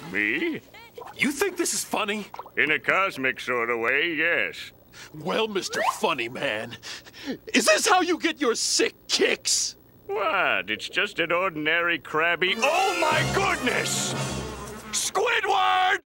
Me? You think this is funny? In a cosmic sort of way, yes. Well, Mr. Funny Man, is this how you get your sick kicks? What? It's just an ordinary crabby... Oh, my goodness! Squidward!